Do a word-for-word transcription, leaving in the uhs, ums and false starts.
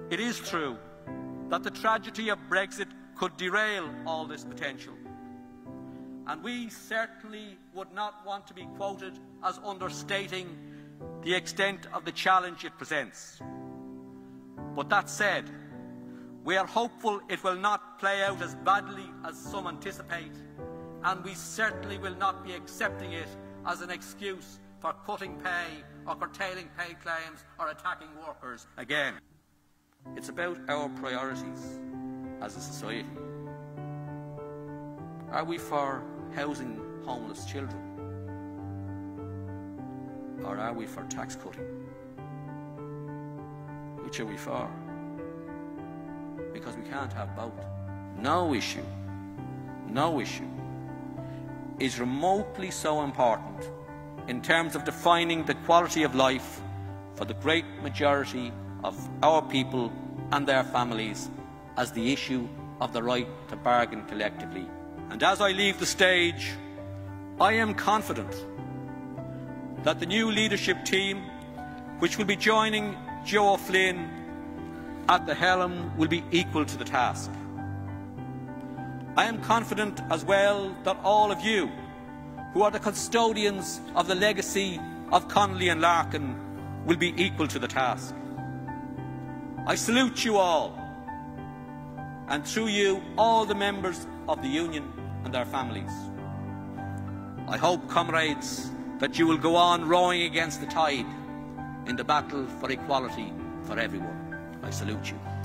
It is true that the tragedy of Brexit could derail all this potential, and we certainly would not want to be quoted as understating the extent of the challenge it presents. But that said, we are hopeful it will not play out as badly as some anticipate, and we certainly will not be accepting it as an excuse for cutting pay or curtailing pay claims or attacking workers again. It's about our priorities as a society. Are we for housing homeless children? Or are we for tax cutting? Which are we for? Because we can't have both. No issue, no issue is remotely so important in terms of defining the quality of life for the great majority of our people and their families as the issue of the right to bargain collectively. And as I leave the stage, I am confident that the new leadership team, which will be joining Joe O'Flynn at the helm, will be equal to the task. I am confident as well that all of you, who are the custodians of the legacy of Connolly and Larkin, will be equal to the task. I salute you all, and through you, all the members of the Union and their families. I hope, comrades, that you will go on rowing against the tide in the battle for equality for everyone. I salute you.